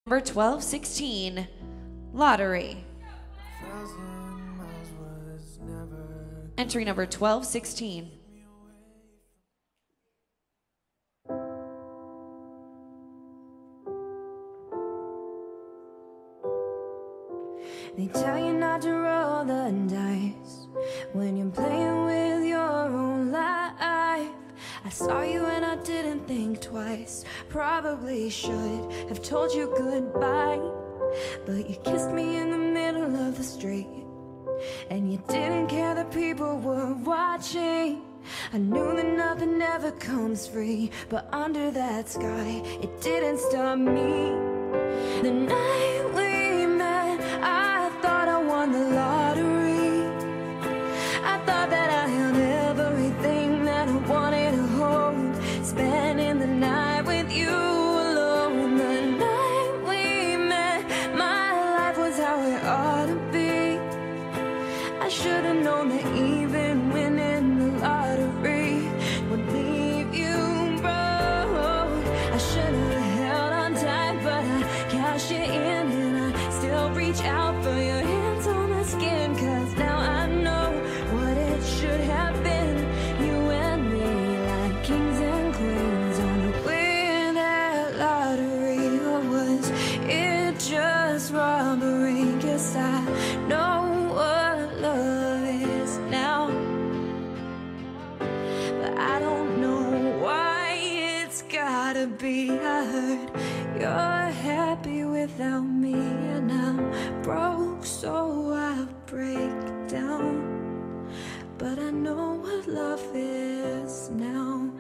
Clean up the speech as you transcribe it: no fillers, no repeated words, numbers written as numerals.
Number 1216, Lottery. Entry number 1216. They tell you not to roll the dice when you're playing with your own life. I saw you and I didn't think twice. Probably should have told you goodbye, but you kissed me in the middle of the street, and you didn't care that people were watching. I knew that nothing ever comes free, but under that sky, it didn't stop me. The night we met, I thought I won the lottery. I thought that I had everything that I wanted to hold, spending the night with you alone. The night we met, my life was how it ought to be. I should have known that even winning the lottery would leave you broke. I should have held on tight, but I cashed it in, and I still reach out for your hands on my skin, 'cause now I know what it should have been. You and me like kings and queens on a win that lottery. Or was it just robbery? Guess I know what love is now, but I don't know why it's gotta be. I heard you're happy without me, and I'm broke, so I break down. But I know what love is now.